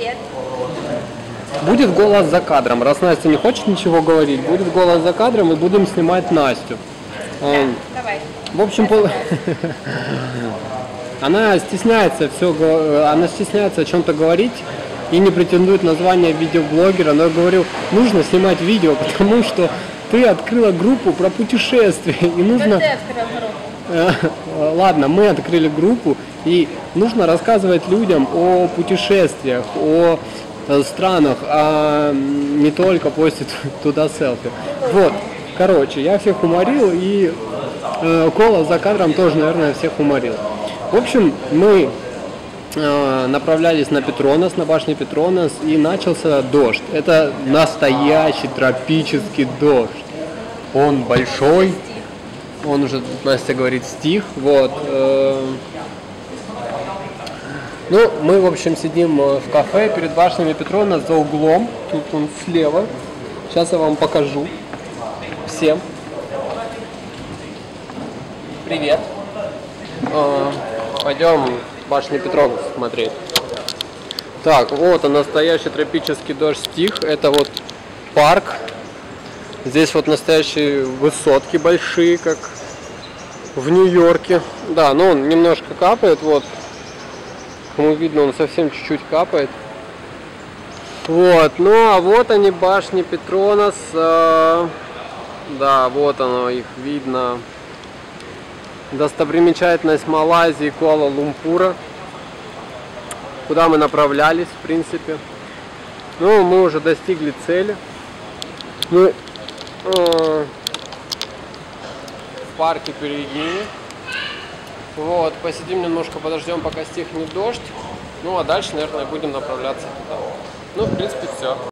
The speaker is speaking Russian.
Привет. Будет голос за кадром. Раз Настя не хочет ничего говорить, будет голос за кадром, и будем снимать Настю. Давай. В общем, она стесняется о чем-то говорить и не претендует на звание видеоблогера. Но я говорю, нужно снимать видео, потому что ты открыла группу про путешествия, и нужно... Ты открыл группу. Ладно, мы открыли группу, и нужно рассказывать людям о путешествиях, о странах, а не только постить туда селфи. Вот, короче, я всех уморил, и Кола за кадром тоже, наверное, всех уморил. В общем, мы направлялись на Петронас, на башню Петронас, и начался дождь. Это настоящий тропический дождь. Он большой, он уже, Настя говорит, стих. Вот. Ну, мы, в общем, сидим в кафе перед башнями Петронас за углом. Тут он слева. Сейчас я вам покажу всем. Привет. Пойдем башню Петронас смотреть. Так, вот он, настоящий тропический дождь стих. Это вот парк. Здесь вот настоящие высотки большие, как в Нью-Йорке. Да, но он немножко капает, вот. Кому видно, он совсем чуть-чуть капает. Вот, ну а вот они, башни Петронас. Да, вот оно, их видно. Достопримечательность Малайзии, Куала-Лумпура. Куда мы направлялись, в принципе. Ну, мы уже достигли цели. Мы в парке Перегини. Вот, посидим немножко, подождем, пока стихнет дождь. Ну, а дальше, наверное, будем направляться туда. Ну, в принципе, все.